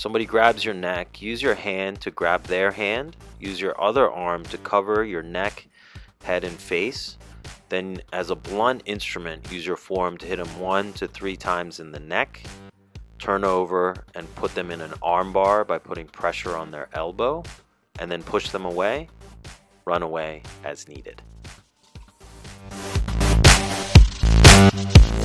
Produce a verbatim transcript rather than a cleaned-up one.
somebody grabs your neck, use your hand to grab their hand. Use your other arm to cover your neck, head, and face. Then, as a blunt instrument, use your forearm to hit them one to three times in the neck. Turn over and put them in an arm bar by putting pressure on their elbow, and then push them away. Run away as needed.